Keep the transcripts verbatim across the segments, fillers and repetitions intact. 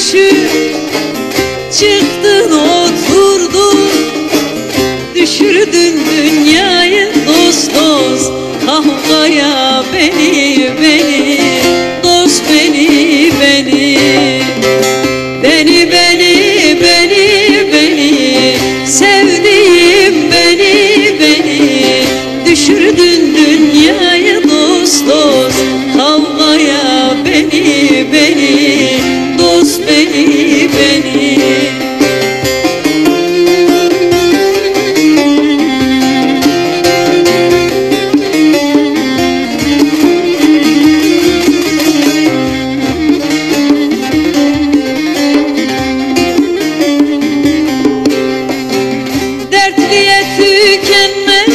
düşüp çıktın oturdun, düşürdün dünyayı dost dost kavgaya beni beni, dost beni beni, beni beni beni beni, sevdiğim beni beni, düşürdün dünyayı dost dost kavgaya beni beni, dost beni beni. Dertliye tükenmez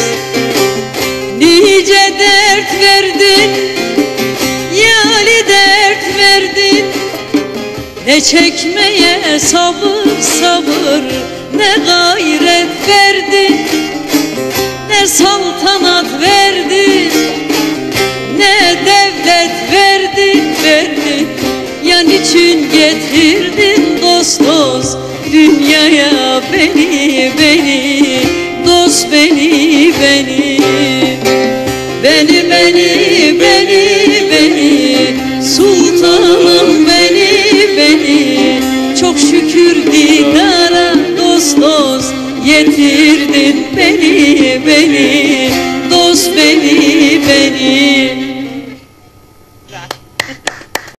nice dert verdin, yâli dert verdin. Ne çekmeye sabır sabır, ne gayret verdin, ne saltanat verdin, ne devlet verdin verdin. Ya niçin getirdin dost dost dünyaya beni beni, dost beni beni, beni beni beni beni, sultanım beni beni. Çok şükür didara dost dost getirdin beni beni, dost beni beni.